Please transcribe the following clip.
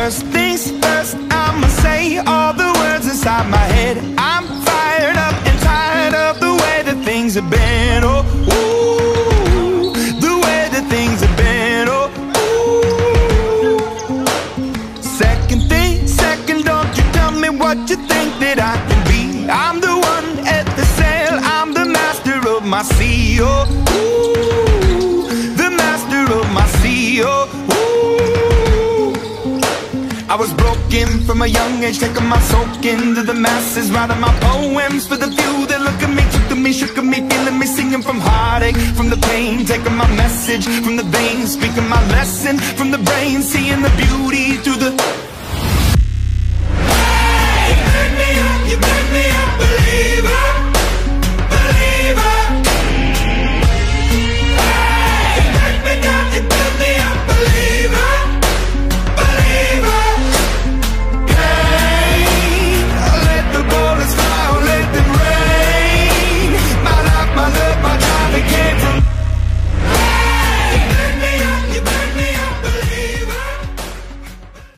First things first, I'ma say all the words inside my head. I'm fired up and tired of the way that things have been. Oh, ooh, the way that things have been. Oh, ooh. Second thing, second, don't you tell me what you think that I can be. I'm the one at the sail, I'm the master of my sea. Oh, ooh, the master of my sea. Oh, I was broken from a young age, taking my soak into the masses, writing my poems for the few that look at me, took to me, shook at me, feeling me, singing from heartache, from the pain, taking my message from the veins, speaking my lesson from the brain, seeing the beauty through the